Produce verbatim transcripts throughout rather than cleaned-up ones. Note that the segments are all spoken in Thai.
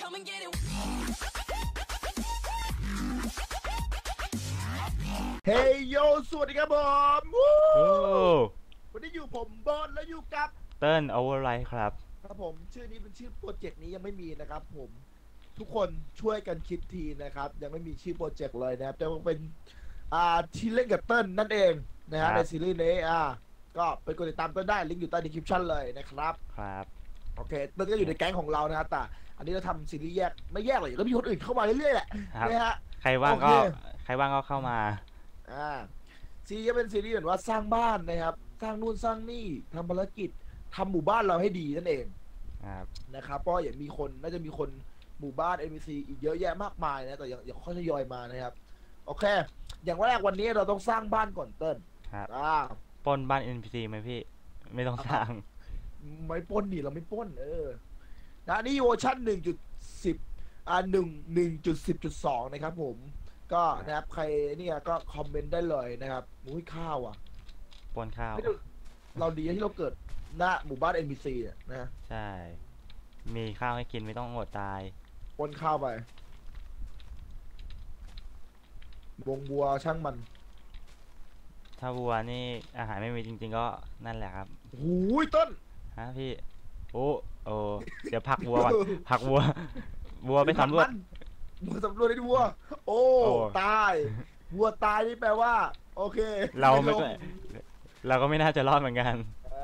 Come and get it เฮ้ยโยสวัสดีครับผมวู้โอ้วันนี้อยู่ผมบอลแล้วอยู่กับเติ้ลโอเวอร์ไรท์ครับครับผมชื่อนี้เป็นชื่อโปรเจกต์นี้ยังไม่มีนะครับผมทุกคนช่วยกันคิดทีนะครับยังไม่มีชื่อโปรเจกต์เลยนะครับจะเป็นอ่าที่เล่นกับเติ้ลนั่นเองนะฮะในซีรีส์นี้อ่าก็ไปกดติดตามเติ้ลได้ลิงก์อยู่ใต้ดีคริปชั่นเลยนะครับครับโอเคเติ้ลก็อยู่ในแก๊งของเรานะครับแต่อันนี้เราทำซีรีส์แยกไม่แยกหรอกก็มีคนอื่นเข้ามาเรื่อยๆแหละนะฮะใครว่างก็ใครว่างก็เข้ามาอ่าซีรีส์เป็นซีรีส์เหมือนว่าสร้างบ้านนะครับสร้างนู่นสร้างนี่ทำภารกิจทำหมู่บ้านเราให้ดีนั่นเองครับนะครับเพราะอย่างมีคนน่าจะมีคนหมู่บ้าน เอ็น พี ซี อีกเยอะแยะมากมายนะแต่ยังยังค่อยทยอยมานะครับโอเคอย่างแรกวันนี้เราต้องสร้างบ้านก่อนเติ้ลครับอ่าปล้นบ้าน เอ็น พี ซี ไหมพี่ไม่ต้องสร้างไม่ปล้นดิเราไม่ปล้นเออนะนี่เวอร์ชันหนึ่งจุดสิบอ่าหนึ่งหนึ่งจุดสิบจุดสองนะครับผมก็นะครับใครเนี่ยก็คอมเมนต์ได้เลยนะครับมุ้ยข้าวอ่ะปล้นข้าวเราดีที่เราเกิดหน้าหมู่บ้าน เอ็น พี ซี เนี่ยนะใช่มีข้าวให้กินไม่ต้องอดตายปนข้าวไปวงบัวช่างมันถ้าวัวนี่อาหารไม่มีจริงๆก็นั่นแหละครับหูยต้นฮะพี่โอ้โอ้เดี๋ยวผักวัวก่อนผักวัววัวไปสำรวจวัวสำรวจได้วัวโอ้ตายวัวตายนี่แปลว่าโอเคเราไม่เราก็ไม่น่าจะรอดเหมือนกัน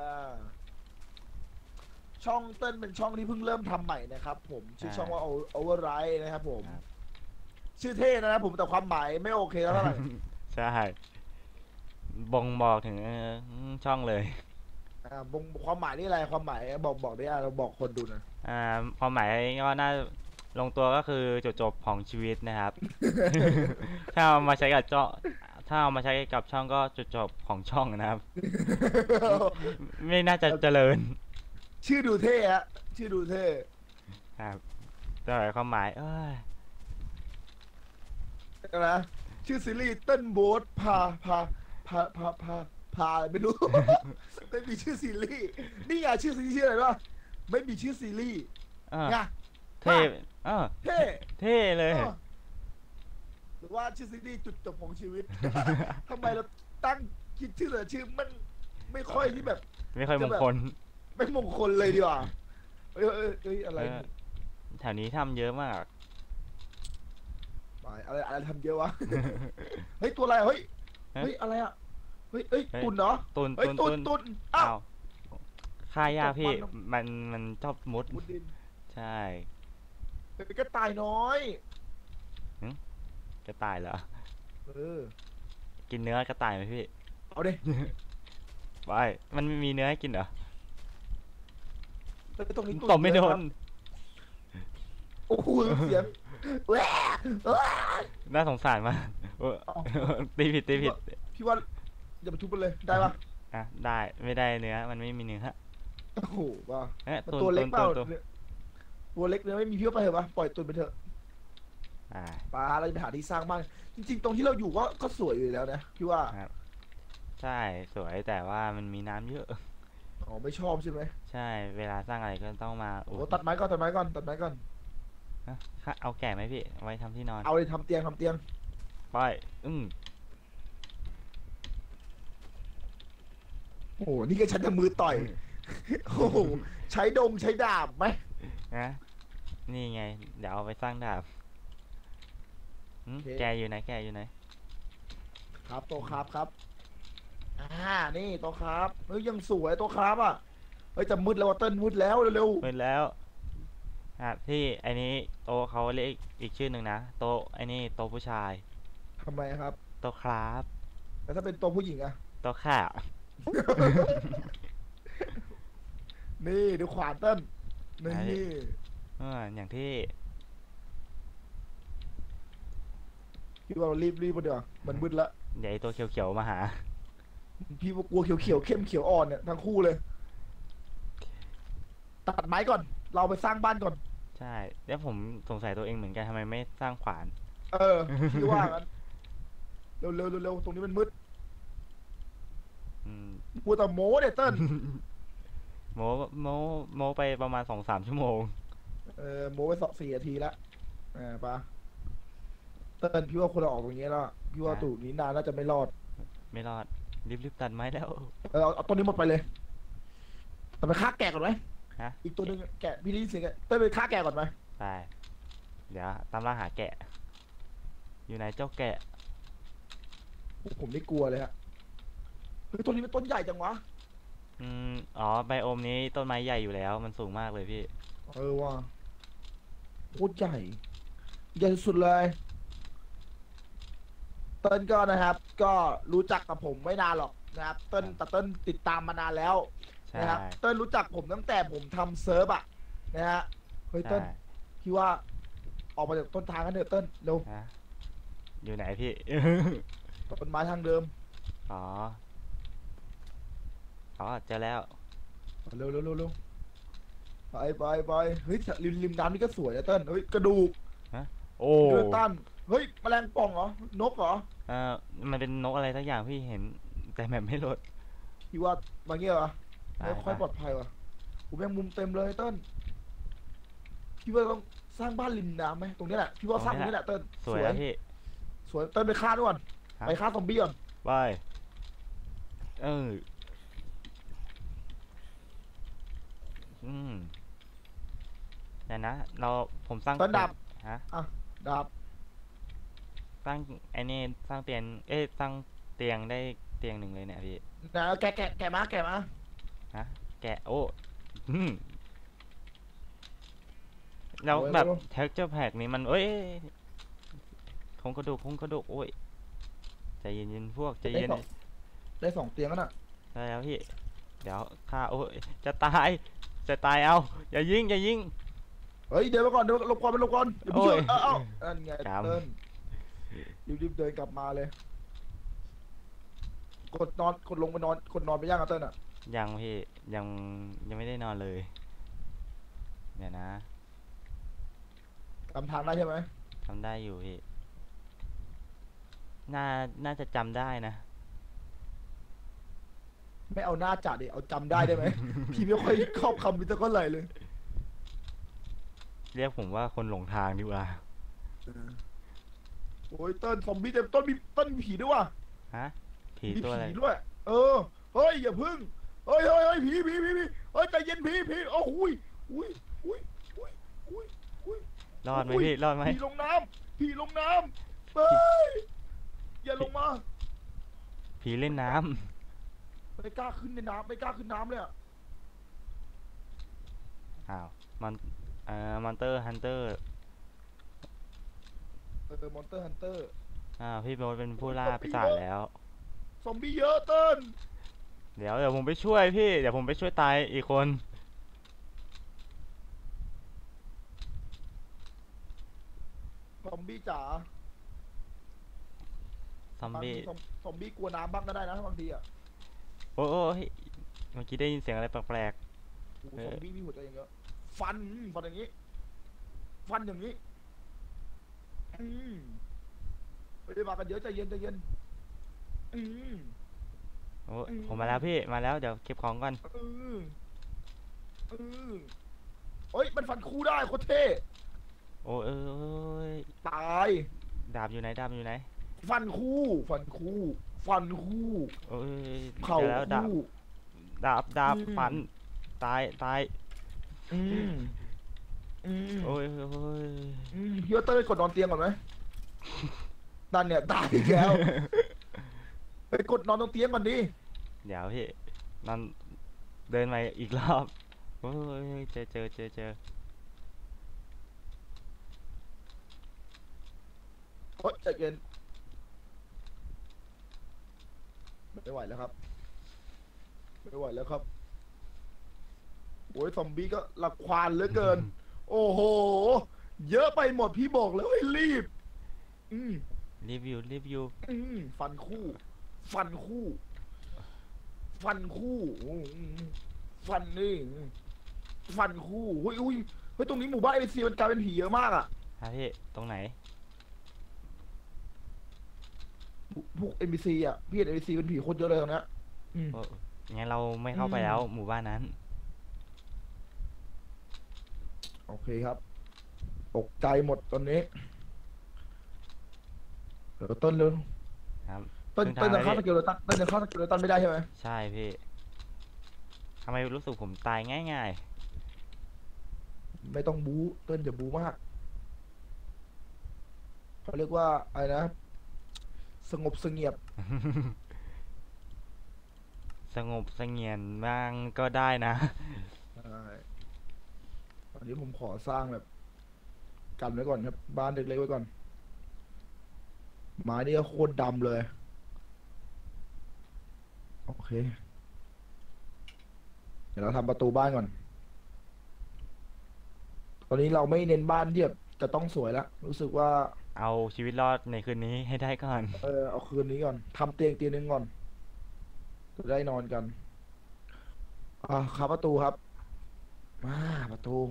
ช่องเต้นเป็นช่องที่เพิ่งเริ่มทำใหม่นะครับผมชื่อช่องว่าโอเวอร์ไรท์นะครับผมชื่อเท่นะครับผมแต่ความหมายไม่โอเคเท่าไหร่ใช่บ่งบอกถึงช่องเลยอ่าบ่งความหมายนี่อะไรความหมายบอกบอกได้เราบอกคนดูนะอ่าความหมายก็น่าลงตัวก็คือจุดจบของชีวิตนะครับ ถ้าเอามาใช้กับเจาะถ้าเอามาใช้กับช่องก็จุดจบของช่องนะครับ ไม่น่าจะเจริญชื่อดูเท่ฮะชื่อดูเท่ครับแต่ความหมายเอ้ยนะชื่อซีรีส์เต้นโบ๊ทพาพาพาพาพาพาไม่รู้ ไม่มีชื่อซีรีส์นี่ไงชื่อซีรีส์ชื่ออะไรวะไม่มีชื่อซีรีส์ไงเท่เออเท่เท่เลยหรือว่าชื่อซีรีส์จุดจบของชีวิตทำไมเราตั้งคิดชื่อเลยชื่อมันไม่ค่อยที่แบบไม่ค่อยมงคลไม่มงคลเลยดีกว่าเอ้ยเอ้ยอะไรแถวนี้ทำเยอะมากอะไรอะไรทำเยอะวะเฮ้ยตัวอะไรเฮ้ยเฮ้ยอะไรอ่ะเฮ้ยเฮ้ยตุนเนาะตุนตุนตุนอ้าวค่ายาพี่มันมันชอบมุดใช่เป็นกระต่ายน้อยกระต่ายเหรอเออกินเนื้อกระต่ายไหมพี่เอาดิไปมันมีเนื้อให้กินเหรอตรงนี้ตบไม่โดนโอ้โหเสียงน่าสงสารมากตีผิดตีผิดพี่ว่าอย่าไปทุบมันเลยได้ปะอ่ะได้ไม่ได้เนื้อมันไม่มีเนื้อโอ้โหว่าตัวเล็กเปล่าตัวเล็กเนื้อไม่มีพี่ว่าไปเถอะปะปล่อยตุนไปเถอะปลาเราจะไปหาที่สร้างบ้านจริงๆตรงที่เราอยู่ก็ก็สวยอยู่แล้วนะพี่ว่าใช่สวยแต่ว่ามันมีน้ำเยอะอ๋อไม่ชอบใช่ไหมใช่เวลาสร้างอะไรก็ต้องมาโอ้ตัดไม้ก่อนตัดไม้ก่อนตัดไม้ก่อนเอาแก่ไหมพี่ไว้ทำที่นอนเอาเลยทำเตียงทำเตียงไปอืมโอ้นี่ก็ฉันจะมือต่อยโอ้ใช้ดงใช้ดาบไหมนะนี่ไงเดี๋ยวเอาไปสร้างดาบแกอยู่ไหนแกอยู่ไหนครับโตครับครับอ่านี่โตครับเฮ้ยยังสวยโตครับอ่ะเฮ้ยจะมืดแล้วเติ้ลมืดแล้วเร็วๆมืดแล้วครับที่ไอ้นี้โตเขาเรียกอีกชื่อหนึ่งนะโตไอ้นี่โตผู้ชายทำไมครับโตครับแล้วถ้าเป็นโตผู้หญิงอะโตข่านี่ดูขวานเติ้ลนี่เอออย่างที่พี่ว่ารีบรีบมาเดี๋ยวมันมืดละใหญ่ตัวเขียวๆมาหาพี่ว่ากลัวเขียวๆเข้มเขียวอ่อนเนี่ยทั้งคู่เลยตัดไม้ก่อนเราไปสร้างบ้านก่อนใช่แล้วผมสงสัยตัวเองเหมือนกันทำไมไม่สร้างขวานเออพี่ว่ากันเร็วเร็วเร็วตรงนี้มันมืดมัวแต่โม้เนี่ยเติ้ลโม้โม้โม้ไปประมาณสองสามชั่วโมงเอเออโม้ไปสองสี่นาทีละอ่าปะเติ้ลพี่ว่าคนเราออกตรงนี้แล้วอะพี่ว่าฮะตู่นี้นานน่าจะไม่รอดไม่รอดรีบๆตัดไม้แล้วเออเอาเอาตัวนี้หมดไปเลยแต่ไปฆ่าแกะก่อนไหมฮะอีกตัวหนึ่งแกะพี่ได้ยินเสียงแกะเต้ยไปฆ่าแกะก่อนไหมไปเดี๋ยวตามล่าหาแกะ อยู่ไหนเจ้าแกะผมไม่กลัวเลยฮะเฮ้ยต้นนี้มันต้นใหญ่จังวะอืมอ๋อไบโอมนี้ต้นไม้ใหญ่อยู่แล้วมันสูงมากเลยพี่เออว่ะโคตรใหญ่ใหญ่สุดเลยเติ้ลก็นะครับ ก็รู้จักกับผมไม่นานหรอกนะครับเติ้ลแต่เติ้ลติดตามมานานแล้วใช่นะครับเติ้ลรู้จักผมตั้งแต่ผมทำเซิร์ฟอะนะฮะเฮ้ยใช่เติ้ลพี่ว่าออกมาจากต้นทางกันเถอะเติ้ลเร็วฮะอยู่ไหนพี่ต้นไม้ทางเดิมอ๋ออ๋อเจอแล้วเร็วเร็วเร็วเร็วไปไปไปเฮ้ยริมริมน้ำนี่ก็สวยนะเติ้ลเฮ้ยกระดูกโอ้เดือตันเฮ้ยแมลงป่องเหรอนกเหรอเออมันเป็นนกอะไรสักอย่างพี่เห็น แต่แบบไม่ลดพี่ว่ามาเงี้ยเหรอไปไม่ค่อยไปปลอดภัยว่ะผมแมงมุมเต็มเลยเติ้ลพี่ว่าต้องสร้างบ้านริมน้ำไหมตรงนี้แหละพี่ว่าสร้างตรงนี้แหละเติ้ลสวยแล้วพี่สวยเติ้ลไปฆ่าด้วยก่อนฮะไปฆ่าซอมบี้ก่อนไปเอออืมเดี๋ยวนะ เราผมสร้างเติ้ลดับฮะอ่ะดาบสร้างไอ้นี่สร้างเตียงเอ้ยสร้างเตียงได้เตียงหนึ่งเลยเนี่ยพี่นะแกะแกะแกะมาแกะมาฮะแกะโอ้อืมแล้วแบบเท็กเจอร์แพ็กนี้มันเอ้ยโครงกระดูกโครงกระดูกโอ้ยใจเย็นๆพวกใจได้เย็นสองได้สองเตียงแล้วน่ะได้แล้วพี่เดี๋ยวข้าโอ้ยจะตายจะตายเอาอย่ายิงอย่ายิงเฮ้ยเดี๋ยวมาก่อนเดี๋ยวหลบก่อนไปหลบก่อนเดี๋ยวพี่โอ้ช่วย ยเออเอ้านั่นไงกรรมเติ้ลรีบๆเดินกลับมาเลย กดนอนกดลงไปนอนกดนอนไปย่างอ่ะเติ้ลอ่ะยังพี่ยังยังไม่ได้นอนเลยเดี๋ยวนะจำทางได้ใช่ไหมทำได้อยู่พี่น่าน่าจะจำได้นะไม่เอาหน้าจัดดิเอาจำได้ได้ไหม พี่ไม่ค่อยครอบคำมิตรก็เลยเลยเรียกผมว่าคนหลงทางดีกว่าโอ้ยเติ้ลซอมบี้เต็มต้นมีต้นมีผีด้วยว่ะฮะผีมีตัวอะไรผีด้วย เออ เฮ้ยอย่าพึ่ง เฮ้ยเฮ้ยเฮ้ยผีผีผีผีเฮ้ยใจเย็นผีผีโอ้โหยอุ้ยอุ้ยอุ้ยอุ้ยอุ้ยรอดไหมอุ้ยพี่รอดไหมผีลงน้ำผีลงน้ำเฮ้ยอย่าลงมาผีเล่นน้ำไม่กล้าขึ้นในน้ำไม่กล้าขึ้นน้ำเลยอ่ะอ้าวมันเอ่อมอนเตอร์ฮันเตอร์เออมอนเตอร์ฮันเตอร์อ้าวพี่โบทเป็นผู้ล่าปีศาจแล้วซอมบี้เยอะเติ้ลเดี๋ยวเดี๋ยวผมไปช่วยพี่เดี๋ยวผมไปช่วยตายอีกคนซอมบี้จ๋าซอมบางบี้ทีซอมซอมบี้กลัวน้ำบ้างก็ได้นะบางทีอ่ะโอ้ยเมื่อกี้ได้ยินเสียงอะไรแปลกโอ้โหเออซอมบี้มีหัวใจอย่างเงี้ยฟันฟันอย่างนี้ ฟันอย่างนี้อืมไม่ได้มากันเยอะใจเย็นใจเย็นอืมๆโอ้อืมผมมาแล้วพี่มาแล้วเดี๋ยวเก็บของก่อนเออเออเฮ้ยมันฟันคู่ได้โคตรเท่โอ้ยเอ้ยตายดาบอยู่ไหนดาบอยู่ไหนฟันคู่ ฟันคู่ ฟันคู่โอ้ยเข่าเจอแล้วดาบคู่ดาบดาบอืมฟันตายตายอืมอืมโอ้ยโอ้ยอืมพี่ว่าเต้ยกดนอนเตียงก่อนไหมดันเนี่ยตายอีกแล้วไปกดนอนตรงเตียงก่อนดิเดี๋ยวพี่นั่นเดินมาอีกรอบโอ้ยเจอเจอเจอเจอโอ๊ยใจเย็นไม่ไหวแล้วครับไม่ไหวแล้วครับโอ้ยซอมบี้ก็หลักควานเหลือเกิน โอ้โห เยอะไปหมดพี่บอกแล้วให้รีบ อืมรีวิวรีวิวอืมฟันคู่ ฟันคู่ ฟันคู่อืมฟันนี่ฟันคู่อุ้ยอุ้ยเฮ้ยตรงนี้หมู่บ้านเอซีมันกลายเป็นผีเยอะมากอ่ะฮะพี่ตรงไหนพวกเอ็มบีซีอ่ะพี่เห็นเอ็มบีซีเป็นผีโคตรเยอะเลยตรงเนี้ยอืมโอ้งั้นเราไม่เข้าไปอืมแล้วหมู่บ้านนั้นโอเคครับตกใจหมดตอนนี้เดี๋ยวต้นเร็วครับต้นครึ่งต้ทาน งแล้จะวเข้าพี่สกิลเลตันต้นจะเข้าสกิลเลตันไม่ได้ใช่ไหมใช่พี่ทำไมรู้สึกผมตายง่ายไม่ต้องบู๊ต้นจะบู๊มากเขาเรียกว่าอะไรนะสงบเสงี่ยมๆ สงบเสงี่ยมบ้างก็ได้นะใช่ตอนนี้ผมขอสร้างแบบกันไว้ก่อนครับบ้านเล็กๆไว้ก่อนไม้นี่ก็โคตรดำเลยโอเคเดี๋ยวเราทำประตูบ้านก่อนตอนนี้เราไม่เน้นบ้านที่แบบจะต้องสวยแล้วรู้สึกว่าเอาชีวิตรอดในคืนนี้ให้ได้ก่อนเออเอาคืนนี้ก่อนทำเตียงเตียงหนึงก่อนจะได้นอนกันอ่าครับประตูครับมาประตู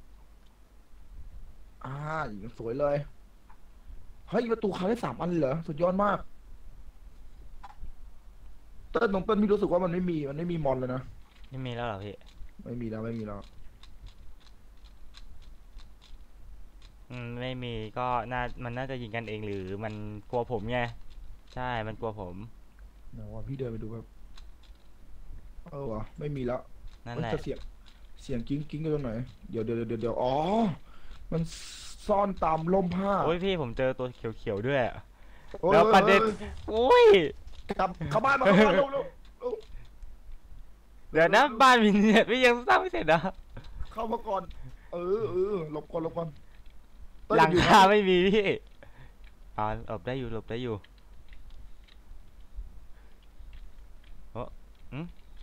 อ่าอย่างสวยเลยเฮ้ยประตูคาได้สามอันเลยเหรอสุดยอดมากเต้นตรงเต้นพี่รู้สึกว่ามันไม่มีมันไม่มีมอนเลยนะไม่มีแล้วเหรอพี่ไม่มีแล้วไม่มีแล้วอืมไม่มีก็น่ามันน่าจะยิงกันเองหรือมันกลัวผมไงใช่มันกลัวผมเดี๋ยวว่าพี่เดินไปดูครับเออวะไม่มีแล้วนั่นเอ้ยแหละแต่เสียงเสียงกิ้งกิ้งอยู่ตรงไหนเดี๋ยวเดี๋ยวเดี๋ยวเดี๋ยวอ๋อมันซ่อนตามร่มผ้าโอ้ยพี่ผมเจอตัวเขียวๆด้วยอะโอ้ยแล้วประเด็นโอ้ยโอ้ยกลับเข้าบ้านมาเข้าบ้านเร็วเร็วเร็วเดี๋ยวนะบ้านมีเน็ตไม่ยังสร้างไม่เสร็จนะเข้ามาก่อน เออเออหลบก่อนหลบก่อนเต้ยหลังอยู่คาไม่มีพี่อ่าหลบได้อยู่หลบได้อยู่โอ้อืม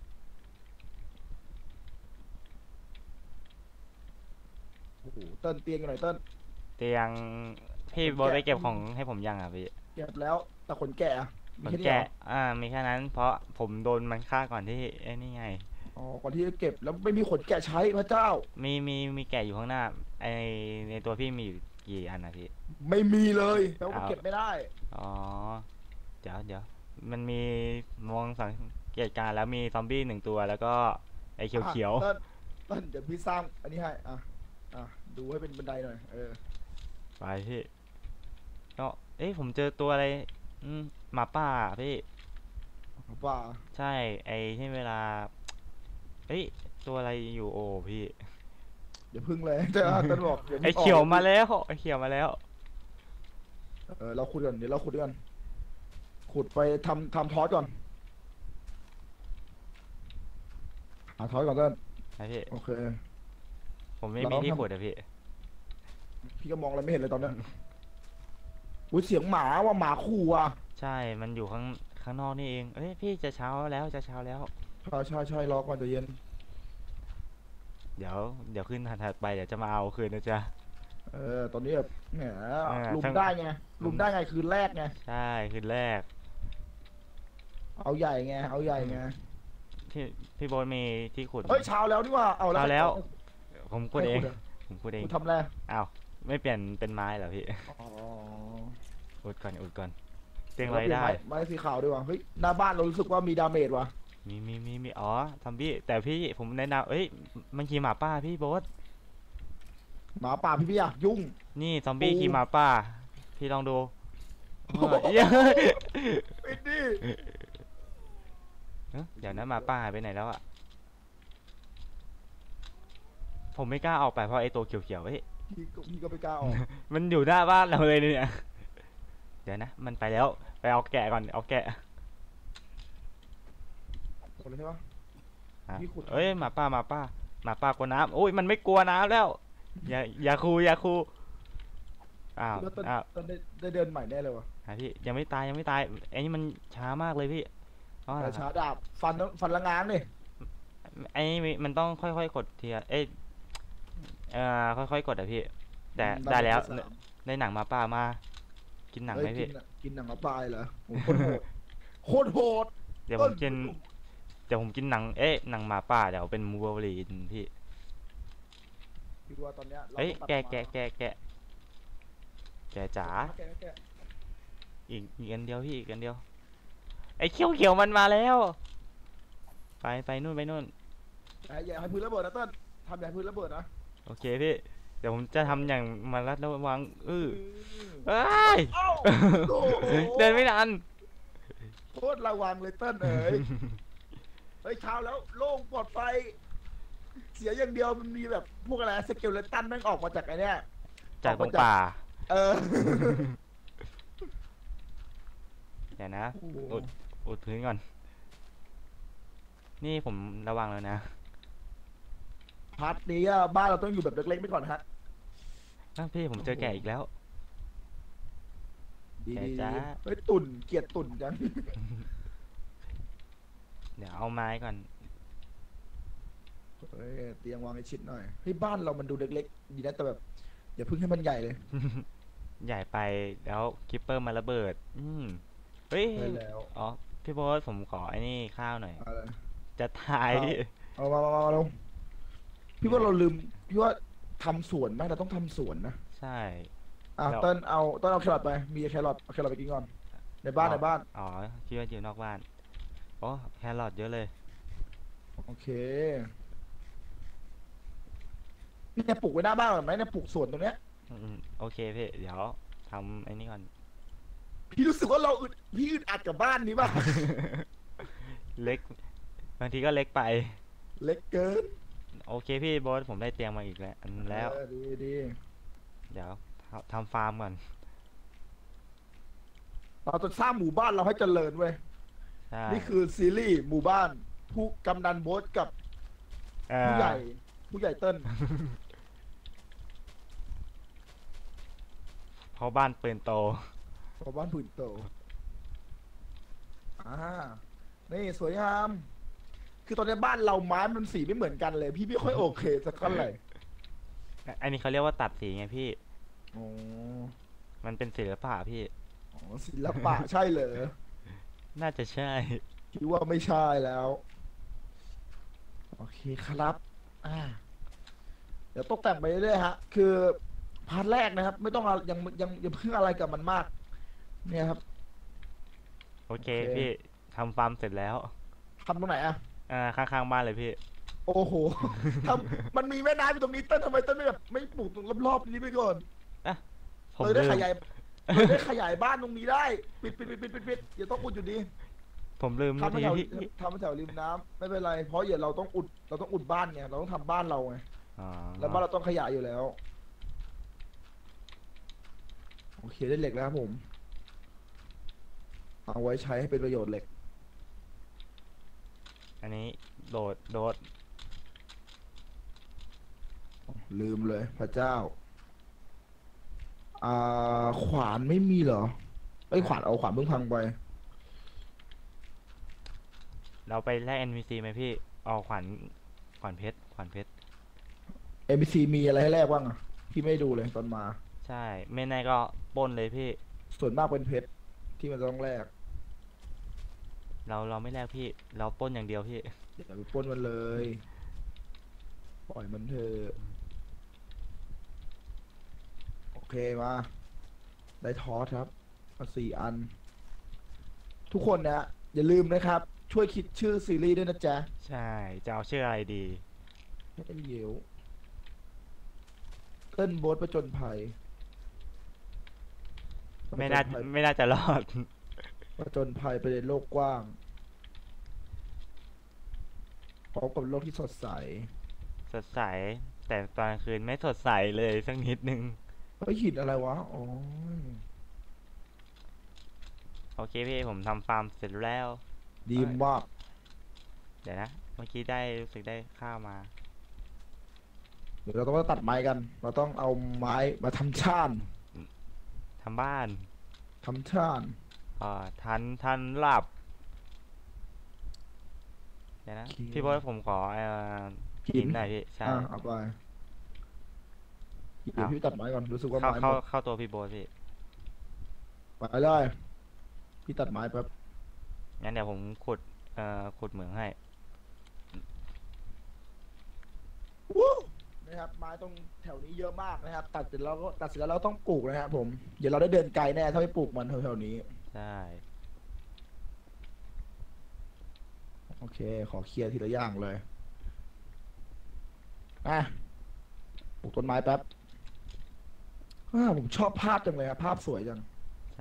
โอ้โหเต้นเตียงอยู่ไหนเต้นเตียงพี่โบทไปเก็บของให้ผมยังอ่ะพี่เก็บแล้วแต่ขนแกะอะผมีมแค่นี้เหรแกะออ่ามีแค่นั้นเพราะผมโดนมันฆ่าก่อนที่ไอ้นี่ไงอ๋อก่อนที่จะเก็บแล้วไม่มีขนแกะใช้พระเจ้ามีมีมีแกะอยู่ข้างหน้าไอในตัวพี่มีอยู่กี่อันนะพี่ไม่มีเลยแปลว่าเอาเก็บไม่ได้อ๋อเดี๋ยวเดี๋ยวมันมีมองสังเกตการณ์แล้วมีซอมบี้หนึ่งตัวแล้วก็ไอเขียวเขียวอ่ะเต้นเต้นเดี๋ยวพี่สร้างอันนี้ให้อ่ะอ่ะดูให้เป็นบันไดหน่อยเออไปพี่ก็เอ้ยผมเจอตัวอะไรอืมหมาป่าพี่ว่าใช่ไอที่เวลาเอ้ยตัวอะไรอยู่โอพี่เดี๋ยวพึ่งเลยแต่ว่าเต้นบอกดี๋ไอนึกกเขียวมาแล้วไอเขียวมาแล้วเออเราขุดก่อนเดี๋ยวเราขุดด้วยกันขุดไปทำทำทอสก่อนหาทอสก่อนเต้นนะพี่โอเคผมไม่เรามีต้องที่ทำขุดอะพี่พี่ก็มองอะไรไม่เห็นเลยตอนเนี้ยอุ้ยเสียงหมาว่าหมาคู่ว่ะใช่มันอยู่ข้างข้างนอกนี่เองเอ้ยพี่จะเช้าแล้วจะเช้าแล้วใช่ใช่ใช่รอก่อนใจะเย็นเดี๋ยวเดี๋ยวขึ้นถัดๆไปเดี๋ยวจะมาเอาคืนนะจ๊ะเออตอนนี้แบบแหมเออลุมทั้งได้ไงลุมได้ไงคืนแรกไงใช่คืนแรกเอาใหญ่ไงเอาใหญ่ไงพี่พี่โบ๊ทมีที่ขุดไหมเฮ้ยเช้าแล้วนี่ว่าเอาแล้วเช้าแล้ว ผมให้ขุดเองหรผมขุดเองคุณทำอะไรอ้าวไม่เปลี่ยนเป็นไม้เหรอพี่อ๋ออุดก่อนอุดก่อนเตียงไรได้เปลี่ยนไม้ไม้สีขาวด้วยว่ะเฮ้ยหน้าบ้านเรารู้สึกว่ามีดาเมจว่ะมีมีมีมีอ๋อทำพี่แต่พี่ผมแนะนำเอ้ยมันขี่หมาป่าพี่โบ๊ทหมาป่าพี่พี่อยากยุ่งนี่ซอมบี้ปูขี่หมาป่าพี่ลองดูโอ้เอโหอเหี้ยปิดดิเอ้ยเดี๋ยวนะหมาป่าหายไปไหนแล้วอะผมไม่กล้าออกไปเพราะไอ้ตัวเขียวๆเอ้ยพี่ก็พี่ก็ไม่กล้าออกมันอยู่หน้าบ้านเราเลยเนี่ยเดี๋ยวนะมันไปแล้วไปเอาแกะก่อนเอาแกะหมดเลยใช่ปะอ่ะพี่ขุดเอ้ยหมาป่าหมาป่าหมาป่ากลัวน้ำโอ้ยมันไม่กลัวน้ำแล้วอย่าอย่าคูอย่าคูอ้าวแล้วตอนอ้าวตอนได้ได้เดินใหม่แน่เลยว่ะหาพี่ยังไม่ตายยังไม่ตายไอ้นี่มันช้ามากเลยพี่อ๋อแต่ช้าดาบฟันฟันละงานเลยไอ้นี่มันต้องค่อยๆกดทีละเอ้ยเอ่อค่อยๆกดอะพี่แต่ได้แล้วได้หนังหมาป่ามา กินหนังไหมเฮ้ยพี่กินอะกินหนังกระต่ายเหรอโอ้โหโคตรโหดเดี๋ยวโคผตมรโหดกินเดี๋ยวผมกินหนังเอ๊ะหนังหมาป่าเดี๋ยวเป็นมูเวอรีนพี่พี่ว่าตอนเนี้ยเราเอ้ยต้องแกะตัดแกะแกะแกะแกะจ๋าแกะแกะอีกอีกอันเดียวพี่อีกอันเดียวไอ้เขียวเขียวมันมาแล้วไปไปนู่นไปนู่นอย่าอย่าให้พื้นระเบิดนะเต้นทำอย่าให้พื้นระเบิดนะโอเคพี่ดี๋ยวผมจะทำอย่างมาระระวังอื้ออืมเอ้ยเอ้าโอ้โหเดินไม่ทันโคตรระวังเลยเต้นเอ๋ยเฮ้ยเช้าแล้วโล่งปลอดภัยเสียอย่างเดียวมันมีแบบพวกอะไรสเกลเลตันแม่งออกมาจากไอ้เนี้ยจากตรงป่าเออเดี๋ยวนะโอ้โหอุดอุดพื้นก่อน นี่ผมระวังแล้วนะพาร์ทนี้อะบ้านเราต้องอยู่แบบเล็กๆไปก่อนฮะอ้าวพี่ผมเจอแกะอีกแล้วดีแกะดีจ้าเฮ้ยตุ่นเกลียดตุ่นจังเดี๋ยวเอาไม้ก่อนเฮ้ยเตียงวางให้ชิดหน่อยเฮ้ยบ้านเรามันดูเล็กๆดีนะแต่แบบอย่าเพึ่งให้มันใหญ่เลยใหญ่ไปแล้วคิปเปอร์มาระเบิด อืมเฮ้ยได้แล้วอ๋อ พี่โบอสผมขอไอ้นี่ข้าวหน่อยเอาเลยจะทายเอามามามามาเราพี่ว่าเราลืมพี่ว่าทำสวนไหมเราต้องทำสวนนะใช่อ่ะแล้วเต้นเอาเต้นเอาแครอทไปมีแครอทเอาแครอทไปกินก่อนในบ้านในบ้านอ๋อคิดว่าอยู่นอกบ้านโอ้แครอทเยอะเลยโอเคพี่เนี่ยปลูกไว้หน้าบ้านก่อนไหมเนี่ยปลูกสวนตรงเนี้ยอืมโอเคพี่ เดี๋ยวทำไอ้นี่ก่อนพี่รู้สึกว่าเราอึดพี่อึดอัดกับบ้านนี้ป่ะเล็ก บางทีก็เล็กไปเล็กเกินโอเคพี่โบอสผมได้เตียงมาอีกแล้วอันแล้วเออดีดีเดี๋ยวทำทำฟาร์มก่อนเราจะสร้างหมู่บ้านเราให้เจริญเว้ยใช่นี่คือซีรีส์หมู่บ้าน ผู้กำนันโบ๊ทกับเอ่อผู้ใหญ่ ผู้ใหญ่เติ้ลเพราะบ้านปืนโตหมู่บ้านผืนโตอ่านี่สวยงาม คือตอนนี้บ้านเราไม้มันสีไม่เหมือนกันเลย พี่ไม่ค่อยโอเคสักเท่าไหร่อันนี้เขาเรียกว่าตัดสีไงพี่อ๋อมันเป็นศิลปะพี่อ๋อศิลปะใช่เหรอน่าจะใช่คิดว่าไม่ใช่แล้ว โอเคครับอ่าเดี๋ยวตกแต่งไปเรื่อยๆฮะ คือพาร์ทแรกนะครับ ไม่ต้องเอายังยังยังเพิ่งอะไรกับมันมาก เนี่ยครับโอเคโอเคพี่ทำฟาร์มเสร็จแล้วทำตรงไหนอะอ่าข้างๆบ้านเลยพี่โอ้โห ทำมันมีแม่น้ำอยู่ตรงนี้เต้นทำไมเต้นไม่แบบไม่ปลูกตรงรอบๆนี้ไปก่อนผมเลยได้ลืมขยายเลยได้ขยายบ้านตรงนี้ได้ ปิดปิดปิดปิดปิดปิดอย่าต้องอุดอยู่ดีผมลืมทำเมื่อให้กี้แถวพี่ทำให้แถวริมน้ำไม่เป็นไร เพราะอย่าเราต้องอุด เราต้องอุดบ้านไง เราต้องทำบ้านเราไงอ๋อแล้วบ้านเราต้องขยายอยู่แล้ว โอเคได้เหล็กแล้วครับผม เอาไว้ใช้ให้เป็นประโยชน์เหล็กอันนี้โดดโดดลืมเลยพระเจ้า อ่า ขวานไม่มีเหรอไอ้ยขวานเอาขวานเพิ่งพังไปเราไปแลก เอ็น พี ซี ไหมพี่เอาขวานขวานเพชรขวานเพชรเอ็ม บี ซี มีอะไรให้แลกบ้างอะพี่ไม่ดูเลยตอนมาใช่ ไม่แน่ก็ปล้นเลยพี่ส่วนมากเป็นเพชรที่มันต้องแลกเราเราไม่แลกพี่ เราปล้นอย่างเดียวพี่อย่าไปปล้นมันเลย ปล่อยมันเถอะโอเคมา ได้ทอสครับมาสี่อัน ทุกคนนะอย่าลืมนะครับ ช่วยคิดชื่อซีรีส์ด้วยนะจ๊ะใช่ จะเอาชื่ออะไรดีให้เป็นเหยวเต้นโบ๊ทประจนภัยไม่น่าผจญภัยไม่น่าจะรอดประจนภัยไปในโลกกว้างพร้อมกับโลกที่สดใสสดใส แต่ตอนกลางคืนไม่สดใสเลยสักนิดนึงเฮ้ยหินอะไรวะ อ๋อโอเคพี่ผมทำฟาร์มเสร็จแล้วดีมากเดี๋ยวนะ เมื่อกี้ได้รู้สึกได้ข้าวมาเดี๋ยวเราต้องมาตัดไม้กัน เราต้องเอาไม้มาทำช่านทำบ้านทำช่านอ่าทันทันหลับ เดี๋ยวนะโอเคพี่โบอยผมขอเอ่อหินหน่อยพี่ ใช่อ่ะเอาไปเดี๋ยวอ้าวพี่ตัดไม้ก่อน รู้สึกว่าเข้าไม้หเข้ามดเข้าตัวพี่โบอยพี่ไปเลย พี่ตัดไม้แป๊บงั้นเดี๋ยวผมขุดเอ่อขุดเหมืองให้วู้นะครับ ไม้ตรงแถวนี้เยอะมากนะครับ ตัดเสร็จแล้วก็ตัดเสร็จแล้วเราต้องปลูกนะครับผม เดี๋ยวเราได้เดินไกลแน่ถ้าไม่ปลูกมันแถวๆนี้ใช่โอเค ขอเคลียร์ทีละอย่างเลย อ่ะ ปลูกต้นไม้แป๊บอ่าผมชอบภาพจังเลยครับภาพสวยจังใช่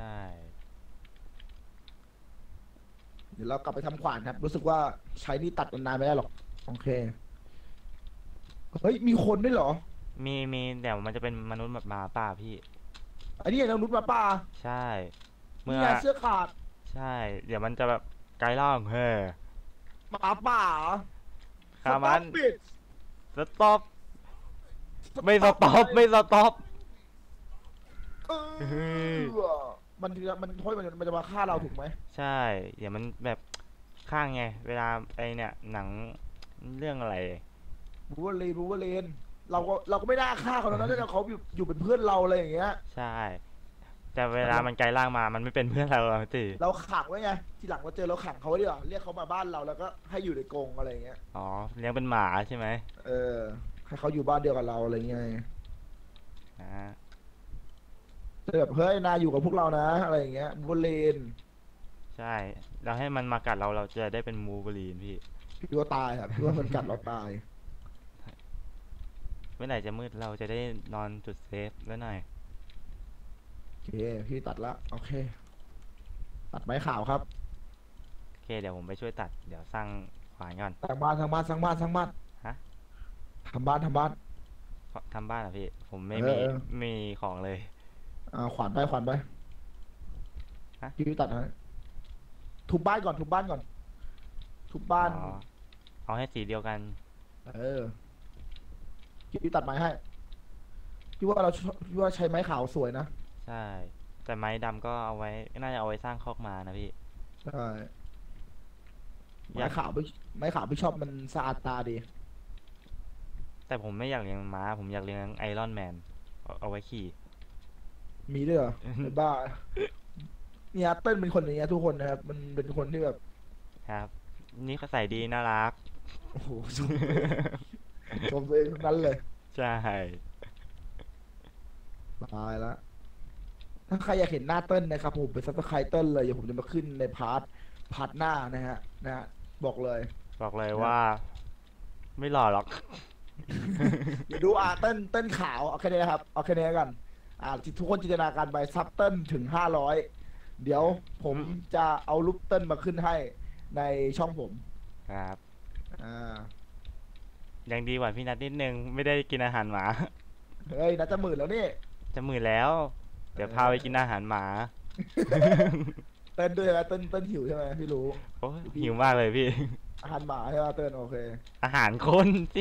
เดี๋ยวเรากลับไปทำขวานครับ รู้สึกว่าใช้นี่ตัดนานๆไม่ได้หรอกโอเคเฮ้ยมีคนด้วยเหรอมีมีแต่มันจะเป็นมนุษย์แบบหมาป่าพี่อันนี้เรานุษย์มาป่าใช่ เมื่นี่อไงเสื้อขาดใช่ เดี๋ยวมันจะแบบกลายร่างเฮ้อหมาป่าสฆ่ามันต็อปปิดสต็อปไม่สต็อปเลยไม่สต็อปเออมันจะมันโทษมันมันจะมาฆ่าเราถูกไหมใช่ เดี๋ยวมันแบบข้างไง เวลาไอเนี่ยหนังเรื่องอะไรรู้ว่าเลนรู้ว่าเลนเราก็เราก็ไม่น่าฆ่าเขาแล้วนะถ้าเขาอยู่อยู่เป็นเพื่อนเราอะไรอย่างเงี้ยใช่ แต่เวแต่เราลามันกลายร่างมา มันไม่เป็นเพื่อนเราอะติเราขังไว้ไงทีหลังเราเจอเราขังเขาไว้ดีกว่าเรียกเขามาบ้านเราแล้วก็ให้อยู่ในกรงอะไรอย่างเงี้ยอ๋อเลี้ยงเป็นหมาใช่ไหมเออให้เขาอยู่บ้านเดียวกับเราอะไรเงี้ยอ่าจะแบบเฮ้ยนายอยู่กับพวกเรานะอะไรอย่างเงี้ยบูเลนใช่เราให้มันมากัดเราเราจะได้เป็นมูเบอรีนพี่พี่ว่าตายครับพี่ว่ามันกัดเราตายเมื่อไหร่จะมืดเราจะได้นอนจุดเซฟแล้วหน่อยโอเคพี่ตัดละโอเคตัดไม้ขาวครับโอเคเดี๋ยวผมไปช่วยตัดเดี๋ยวสร้างขวานก่อนสร้างบ้านสร้างบ้านสร้างบ้านสร้างบ้านฮะทำบ้านทำบ้านทำบ้านเหรอพี่ผมไม่เออมีเออมีของเลยอ่าขวานไปขวานไปฮะพี่ตัดให้ทุบบ้านก่อนทุบบ้านก่อนทุบบ้าอ๋อนเอาให้สีเดียวกันเออพี่ตัดไม้ให้พี่ว่าเราพี่ว่าใช้ไม้ขาวสวยนะใช่แต่ไม้ดำก็เอาไว้น่าจะเอาไว้สร้างคอกม้านะพี่ใช่อยากไม้ขาวพี่ไม้ขาวพี่ชอบมันสะอาดตาดีแต่ผมไม่อยากเลี้ยงม้าผมอยากเลี้ยงไอรอนแมนเอาเอาไว้ขี่มีด้วยเหรอไอ้บ้าเนี่ยเต้นเป็นคนอย่างเงี้ยทุกคนนะครับมันเป็นคนที่แบบครับนี่เขาใส่ดีน่ารักโอ้โหชมตัวเองชมตัวเองทั้งนั้นเลยใช่ตายละถ้าใครอยากเห็นหน้าเต้นนะครับผมเป็นซับสไครต์เต้นเลยเดี๋ยวผมจะมาขึ้นในพาร์ทพาร์ทหน้านะฮะนะฮะบอกเลยบอกเลยนะว่าไม่หล่อหรอกเดี๋ยวดูอ่ะเต้นเต้นขาวเอาแค่นี้นะครับเอาแค่นี้กันอ่าที่ทุกคนจินตนาการไปซับเต้นถึงห้าร้อยเดี๋ยวผมจะเอารูปเต้นมาขึ้นให้ในช่องผมครับอ่ายังดีกว่าพี่นัทนิดนึงไม่ได้กินอาหารหมาเฮ้ยน่าจะหมื่นแล้วนี่จะหมื่นแล้วเเดี๋ยวพาไปกินอออาหารหมาเต้นด้วยนะเต้นเต้นหิวใช่ไหมพี่รู้โอ้ยพี่หิวมากเลยพี่อาหารหมาใช่ไหมเต้นโอเคอาหารคนสิ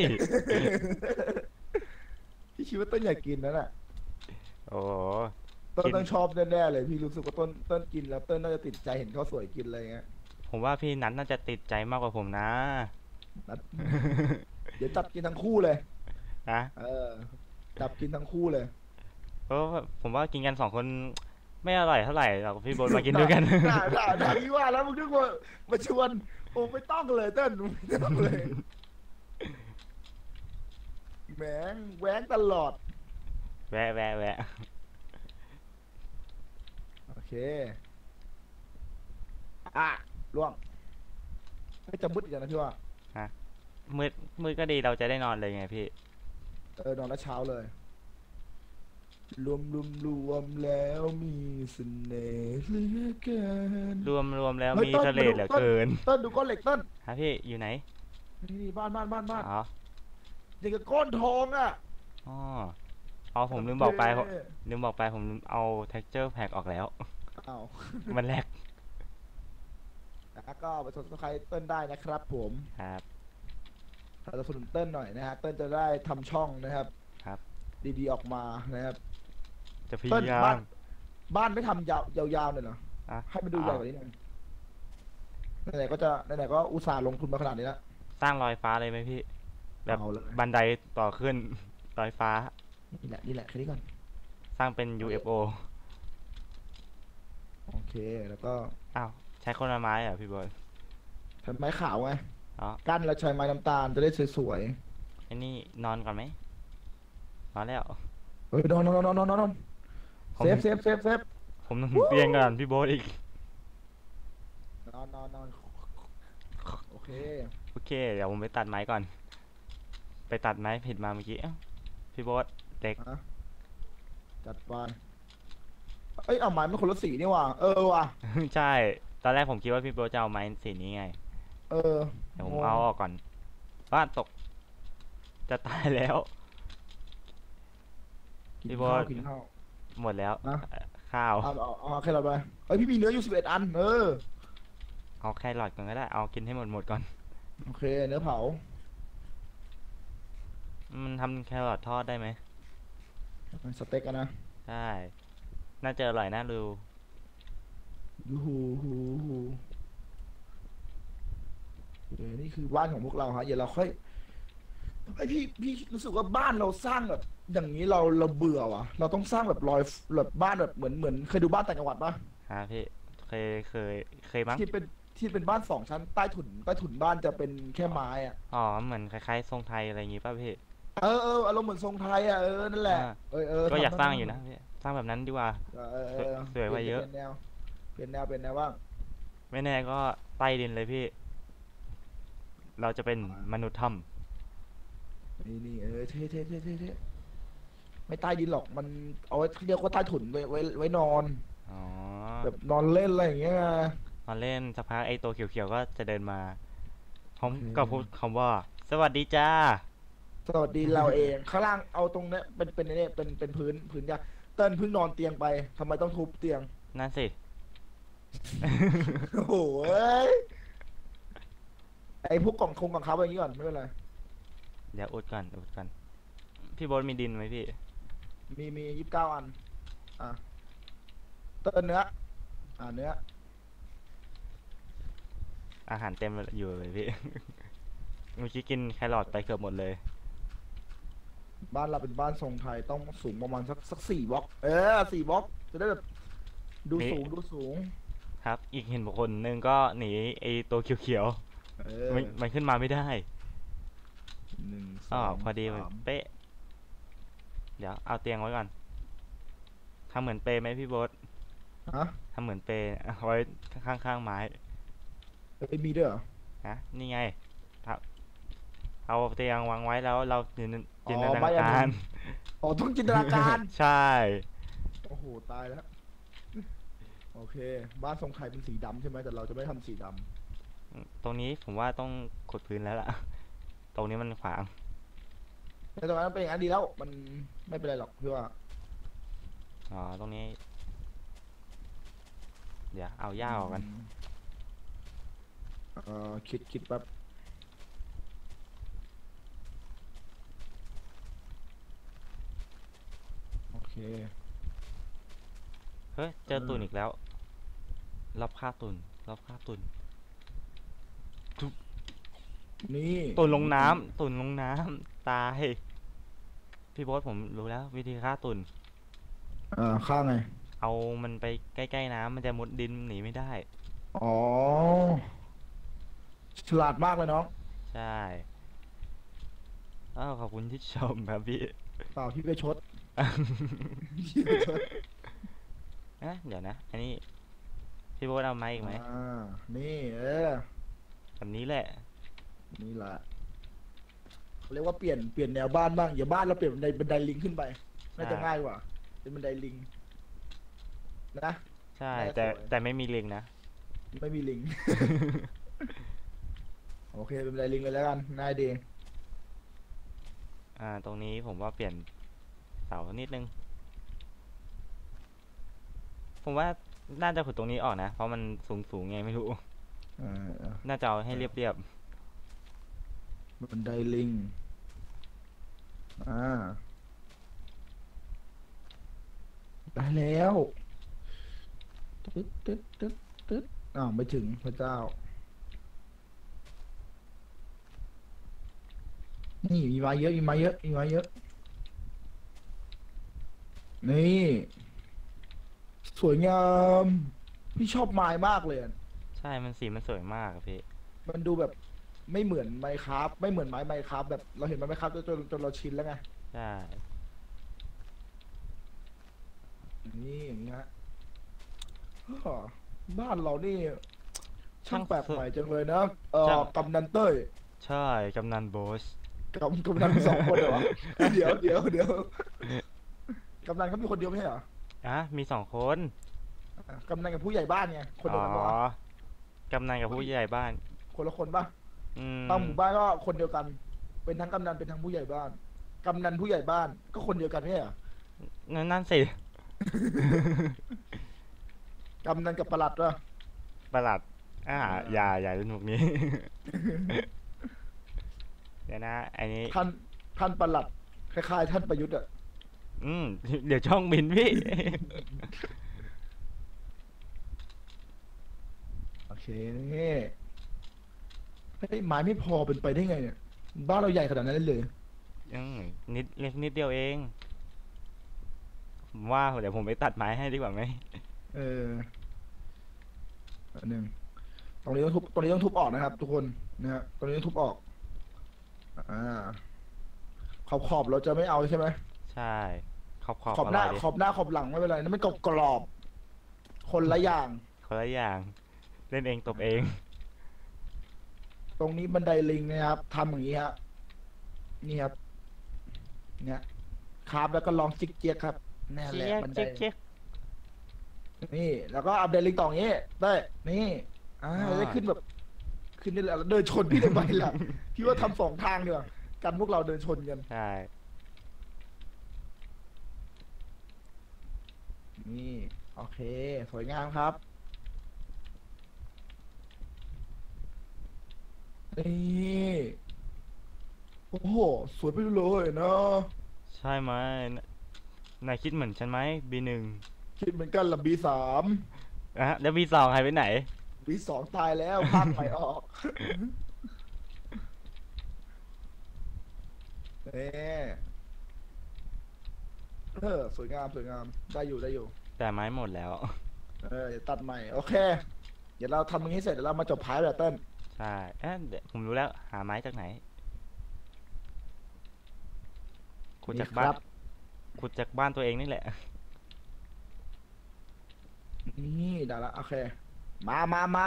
พี่คิดว่าต้นอยากกินนั่นแหละโอ้ต้นกินต้องชอบแน่ๆเลยพี่รู้สึกว่าต้นต้นกินแล้วต้นน่าจะติดใจเห็นเขาวสวยกินอะไรเงี้ยผมว่าพี่นัทน่าจะติดใจมากกว่าผมนะนัดเดี๋ยวจับกินทั้งคู่เลยนะเออจับกินทั้งคู่เลยเพราะว่าผมว่ากินกันสองคนไม่อร่อยเท่าไหร่เราพี่โบนมากินด้วยกันด่าด่าด่าพี่ว่าแล้วมึงนึกว่ามาชวนโอ้ไม่ต้องเลยเต้นไม่ต้องเลยแหมงแหวงตลอดแวะแวะแวะโอเคอ่ะล่วงไม่จะมืดอีกแล้วนะพี่ว่าฮะมืดมืดก็ดีเราจะได้นอนเลยไงพี่เออนอนแล้วเช้าเลยรวมรวมรวมแล้วมีเสน่ห์เหลือเกินรวมรวมแล้วเฮ้ยมีต้นเสมาดูน่ห์เหลือต้นเกินต้นดูก้อนเหล็กต้นฮะพี่อยู่ไหนนี่นี่บ้านบ้านบ้านบ้านอ๋ออย่างกับก้อนทองอ่ะอ๋ออ๋อผมลืมโอเคบอกไปผมลืมบอกไปผมลืมเอา texture pack ออกแล้วอ้าวมันแลกแล้วก็ไปสนใจเต้นได้นะครับผมครับเราจะสนับสนุนเต้นหน่อยนะฮะเต้นจะได้ทำช่องนะครับครับดีๆออกมานะครับจะพยาเต้นยาบ้านมบ้านไม่ทำยาวยาวๆเลยเหรออ่ะให้มันดูใหเอาญ่กว่านี้หน่อยไหนๆก็จะไหนๆก็อุตส่าห์ลงทุนมาขนาดนี้แล้วสร้างรอยฟ้าเลยไหมพี่แบบเอาเลยบันไดต่อขึ้นรอยฟ้านี่แหละนี่แหละแค่นี้ก่อนสร้างเป็น ยู เอฟ โอโอเคแล้วก็อ้าวใช้คนละไม้เหรอพี่บอยทำไม้ขาวไงอ๋อกั้นแล้วใช้ไม้น้ำตาลจะได้สวยไอ้นี่นอนก่อนไหมนอนแล้วๆเฮ้ยนอนนอนนอนนอนนอนผมเซฟเซฟเซฟเซฟผมต้องเตียงก่อนพี่โบ๊ทอีกนอนนอนนอนโอเคโอเคเดี๋ยวผมไปตัดไม้ก่อนไปตัดไม้ผิดมาเมื่อกี้เอ้าพี่โบ๊ทเด็กอะจัดไปเอ้ยเอาไม้มันคนละสีนี่ว่ะเออว่ะใช่ ตอนแรกผมคิดว่าพี่โบ๊ทจะเอาไม้สีนี้ไงเออเดี๋ยวผมงงเอาออกก่อนบ้านตก จะตายแล้วกินพี่โบ๊ข้าวทกินข้าวหมดแล้วนะเอ่อข้าวเอาเอาเอาแค่เราไปเอ้ยพี่มีเนื้ออยู่สิบเอ็ดอันเออเอาแครอทก่อนก็ได้ เอากินให้หมดหมดก่อนโอเคเนื้อเผามันทำแครอททอดได้ไหมสเต็กกันนะได้ น่าจะอร่อยน่าดูยูฮูฮูฮูเดี๋ยวนี่คือบ้านของพวกเราฮะเดี๋ยวเราค่อยไอยพี่พี่รู้สึกว่าบ้านเราสร้างแบบอย่างนี้เราเราเบื่อว่ะเราต้องสร้างแบบรอยแบบบ้านแบบเหมือนเหมือนเคยดูบ้านต่างจังหวัดปะฮะพี่ เคย เคย เคยมั้งที่เป็นที่เป็นบ้านสองชั้นใต้ถุนใต้ถุนบ้านจะเป็นแค่ไม้อะอ๋อ เหมือนคล้ายๆทรงไทยอะไรอย่างงี้ป่ะพี่เออเอออารมณ์เหมือนทรงไทยอ่ะเออนั่นแหละอ่าเออเออก็อยากทำสร้างอยู่นะพี่ สร้างแบบนั้นดีกว่าเออเออเออสวยกว่าเยอะปลี่นแนวเปลี่ยนแนวเปลี่ยนแนวบ้างไม่แน่ก็ใต้ดินเลยพี่ เราจะเป็นมนุษย์ถ้นี่นี่เออเท่เท่เท่เท่เท่ไม่ใต้ดินหรอกมันเอาไว้เรียกว่าใต้ถุนไว้ไว้ไว้นอนำอ๋อแบบนอนเล่นอะไรอย่างเงี้ยไงตอนเล่นสักพักไอ้ตัวเขียวๆก็จะเดินมาพร้อมอืมกับพูดคำว่า สวัสดีจ้าสวัสดีเราเองข้างล่างเอาตรงเนี้ยเป็นเป็นเนี่ยเป็นเป็นพื้นพื้นยาเติ้ลเพิ่งนอนเตียงไปทำไมต้องทุบเตียงนั่นสิโอ้โหเอ้ยไอ้พวกกล่องคงกล่องเขาอย่างงี้ก่อนไม่เป็นไรเดี๋ยวอุดก่อนอุดก่อน พี่โบ๊ทมีดินไหมพี่มีมียี่สิบเก้าอันอ่ะเติ้ลเนื้ออ่าเนื้ออาหารเต็มอยู่เลยพี่ เมื่อกี้กินแครอทไปเกือบหมดเลยบ้านเราเป็นบ้านทรงไทยต้องสูงประมาณสักสักสี่บล็อกเออสี่บล็อกจะได้แบบดูนี่สูงดูสูงครับ อีกเห็นบุคคลหนึ่งก็หนีไอ้ตัวเขียวเอๆอมันมันขึ้นมาไม่ได้หนึ่งสอ๋อองพอดีสามเป๊ะ เดี๋ยวเอาเตียงไว้ก่อนทำเหมือนเปไหมพี่โบ๊ทฮะทำเหมือนเปเอาไว้ข้างๆไม้เอ้ยมีด้วยเหรอฮะนี่ไงครับเอาเตียงวางไว้แล้วเราจินจินตอ๋อนาไม่อันการนี้ อ๋อต้องจินตนาการใช่โอ้โหตายแล้วโอเค บ้านทรงไทยเป็นสีดำใช่ไหมแต่เราจะไม่ทำสีดตรงนี้ผมว่าต้องขุดพื้นแล้วล่ะ ตรงนี้มันขวางำแต่ตรงนั้นเป็นอย่างนั้นดีแล้วมันไม่เป็นไรหรอกพี่ว่าอ๋อ ตรงนี้ เดี๋ยวเอาหญ้าออกกันเออคิดคิดแป๊บโอเคเฮ้ย เจอเออตุ่นอีกแล้ว รอบฆ่าตุ่นรอบฆ่าตุ่นนี่ตุ่นลงน้ำตุ่นลงน้ำตาย พี่โบ๊ทผมรู้แล้ว วิธีฆ่าตุ่นอ่าข้างไงเอามันไปใกล้ๆน้ำมันจะมุดดินหนีไม่ได้อ๋อฉลาดมากเลยน้องใช่อ้าวขอบคุณที่ชมครับพี่เปล่าพี่ไปชดพี่ไปชดเอ๊ะเดี๋ยวนะ อันนี้ พี่โบ๊ทเอาไม้อีกไหมอ่านี่เออแบบนี้แหละนี่แหละเขาเรียกว่าเปลี่ยนเปลี่ยนแนวบ้านบ้างอย่าบ้านเราเปลี่ยนบันไดบันไดลิงขึ้นไปน่าจะอ่าง่ายกว่าเป็นบันไดลิงนะใช่น่าจะแต่สวยแต่ไม่มีลิงนะไม่มีลิง โอเคเป็นบันไดลิงเลยแล้วกันง่ายดีอ่า ตรงนี้ผมว่าเปลี่ยนเสานิดนึง ผมว่าน่าจะขุดตรงนี้ออกนะ เพราะมันสูงสูงไงไม่รู้เออเออน่าจะเอาให้เรียบเรียบบันไดลิงอ่าได้แล้วตึ๊ดตึ๊ดตึ๊ดตึ๊ดอ้าวไม่ถึงพระเจ้า นี่มีไม้เยอะมีไม้เยอะมีไม้เยอะ นี่ สวยงาม พี่ชอบไม้มากเลยอะๆใช่ มันสีมันสวยมากอะพี่มันดูแบบไม่เหมือนไมค์คราฟไม่เหมือนไม้ไมค์คราฟแบบเราเห็นไม้ไมค์คราฟจนจนจนเราชินแล้วไงใช่นี่อย่างเงี้ยอ้อบ้านเรานี่ ช่างแปลกใหม่จังเลยนะเออกำนันเต้ยใช่กำนันโบสกำกำนันสองคนเหรอวะ เดี๋ยวเดี๋ยวเดี๋ยวกำนันเขามีคนเดียวไม่ใช่เหรออ่ะมีสองคนอ่ะกำนันกับผู้ใหญ่บ้านไงคนอ๋เดียวกันปะวะอกำนันกับผู้ใหญ่บ้านคนละคนปะอืมบางหมู่บ้านก็คนเดียวกัน เป็นทั้งกำนันเป็นทั้งผู้ใหญ่บ้านกำนันผู้ใหญ่บ้านก็คนเดียวกันไม่ใช่เหรอนั่นนั่นสิกำนันกับปลัดวะประหลัดอ่าอ่าอย่าอย่าเล่นมุกนี้ เดี๋ยวนะอันนี้ท่านท่านปลัดคล้ายๆท่านประยุทธ์อะอืมเดี๋ยวช่องบินพี่โอเคนี่เฮ้ยไม้ไม่พอเป็นไปได้ไงเนี่ยบ้านเราใหญ่ขนาดนั้นเลยอืมนิดเล็กนิดเดียวเองผมว่าเดี๋ยวผมไปตัดไม้ให้ดีกว่าไหมเอออันหนึ่งตรงนี้ต้องทุบตรงนี้ต้องทุบออกนะครับ ทุกคนนะฮะตรงนี้ต้องทุบออกอ่าขอบขอบเราจะไม่เอาใช่ไหมใช่ขอบขอบขอบอหร่น้าอยดิขอบหน้าขอบหลังไม่เป็นไรนั่นมันกรอบกรอบคนละอย่างคนละอย่าง เล่นเองตบเองตรงนี้บันไดลิงนะครับทำอย่างนี้ครับนี่ครับเนี่ยครับแล้วก็ลองจิกเจียกครับนี่แหละเจ๊กบันไดเจ๊กเจ๊กนี่ แล้วก็อัปเดตลิงต่ออย่างนี้ได้นี่อ่าอ่าได้ขึ้นแบบ ขึ้นนี่แหละแล้วเดินชนพี่ทำไมล่ะ พี่ว่าทำสองทางดีกว่ากันพวกเราเดินชนกันใช่นี่โอเค สวยงามครับนี่โอ้โหสวยไปเลยนะใช่ไหมนนายคิดเหมือนฉันไหมบีหนึ่งคิดเหมือนกันละบีสามอ่ะแล้วบีสองหายไปไหนบีสองตายแล้วภาคใหม่ออกเน่เออสวยงามสวยงามได้อยู่ได้อยู่แต่ไม้หมดแล้วเออเดี๋ยวตัดใหม่ โอเค เดี๋ยวเราทำอย่างนี้เสร็จเดี๋ยวเรามาจบพาร์ทแบบเต้นใช่เอ๊ะเดี๋ยวผมรู้แล้วหาไม้จากไหนขุดจากบ้าครันขุดจากบ้านตัวเองนี่แหละนี่ได้ละโอเค มามามา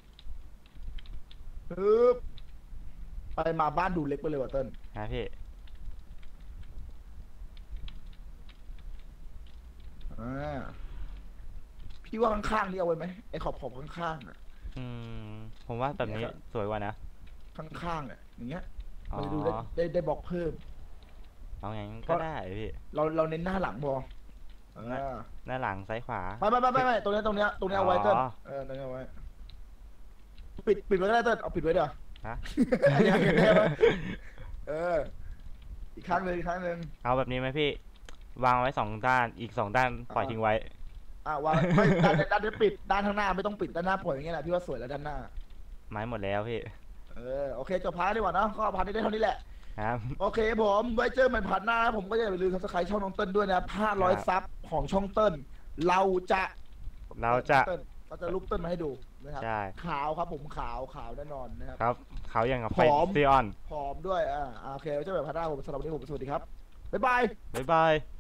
ปึ๊บไปมาบ้านดูเล็กไปเลยว่ะเต้นฮะพี่อ่าพี่ว่าข้างๆนี่เอาไว้ไหมไอ้ขอบขอบข้างๆอ่ะอืมผมว่าแบบนี้เนี่ยครับสวยกว่านะข้างๆอ่ะอย่างเงี้ยอ๋อมันจะดูได้ได้ได้บล็อกเพิ่มเอาอย่างนั้นเพก็ราะได้พี่เราเราเน้นหน้าหลังพอเออหน้าหลังซ้ายขวาไม่ไม่ไม่ไม่ไม่ตรงเนี้ยตรงเนี้ยตรงเนี้ยเอาไว้เต้นอ๋อเออตรงเนี้ยเอาไว้ ปิดปิดไว้ก็ได้เต้นเอาปิดไว้เดี๋ยวฮะอยากเห็นได้ไหมเออ อีกครั้งหนึ่งอีกครั้งหนึ่งเอาแบบนี้ไหมพี่ วางไว้สองด้าน อีกสองด้านปล่อยอ่าทิ้งไว้อ่ะวางไม่ด้านด้านนี้ปิดด้านข้างหน้าไม่ต้องปิดด้านหน้าปล่อยอย่างเงี้ยแหละพี่ว่าสวยแล้วด้านหน้าไม้หมดแล้วพี่เออโอเคจบพาร์ทดีกว่าเนาะก็พาร์ทนี้ได้เท่านี้แหละครับโอเคผมไว้เจอกันพาร์ทหน้านะผมก็อย่าลืมซับสไครต์ช่องน้องเติ้ลด้วยนะห้าร้อยครับซับของช่องเติ้ลเราจะเราจะเติ้ลเราจะลุกเติ้ลมาให้ดูนะครับใช่ขาวครับผมขาวขาวแน่นอนนะครับครับ เขาอย่างกับไฟผอมซีออนพร้อมด้วยอ่าโอเคไว้เจอกันพาร์ทหน้าผมสำหรับวันนี้ผมสวัสดีครับบ๊ายบายบ๊ายบาย